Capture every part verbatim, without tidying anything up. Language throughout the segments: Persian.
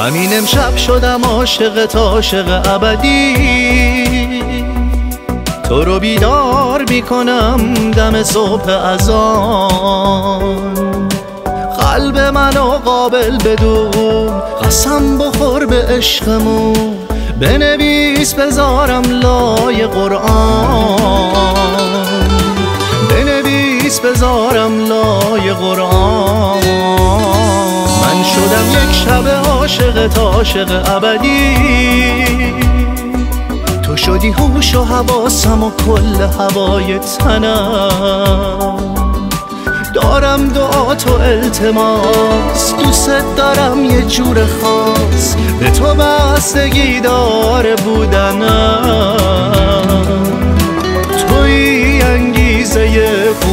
همین امشب شدم عاشقت، عاشق ابدی. تو رو بیدار میکنم دم صبح اذان، قلب منو قابل بدون، قسم بخور به عشقمون، بنویس بذارم لای قرآن، بنویس بذارم لای قرآن. من شدم یک شب عاشقت، عاشق ابدی. تو شدی هوش و حواسم و کل هوای تنم. دارم دعات و التماس، دوست دارم یه جور خاص، به تو بستگی داره بودنم، توی انگیزه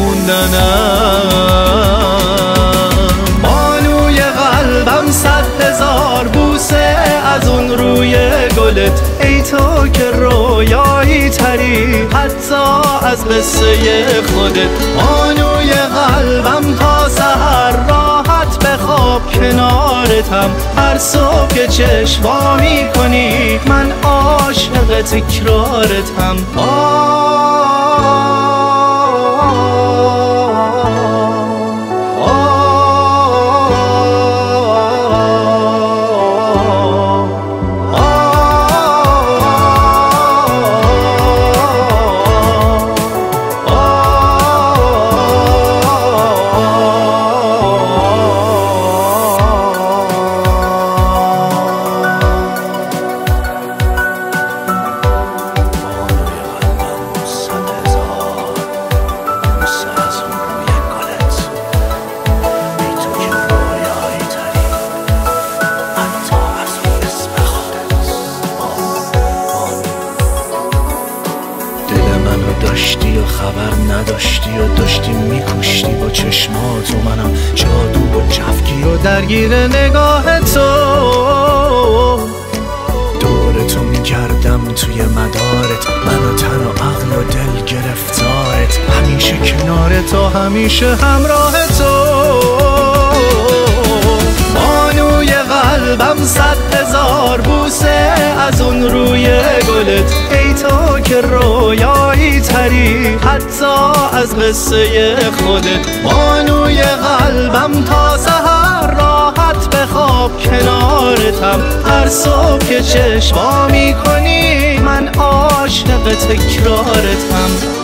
خوندنم. بانوی قلبم صد هزار بوسه از اون روی گلت، ای تو که رویایی تری حتی از قصه خودت. بانوی قلبم تا سحر راحت بخواب کنارتم، هر صبح که چشم وا می‌کنی من عاشق تکرارتم. داشتی و خبر نداشتی و داشتی میکشتی با چشمات و منم جادو و جفگیر و درگیر نگاه تو. دور تو میگردم توی مدارت، من و تن و عقل و دل گرفتارت، همیشه کنار تو، همیشه همراه تو. بانوی قلبم صد هزار بوسه از اون روی گلت، ای تو که رویایی تری حتی از قصه خودت. بانوی قلبم تا سحر راحت بخواب کنارتم، هر صبح که چشم وا میکنی من عاشق تکرارتم.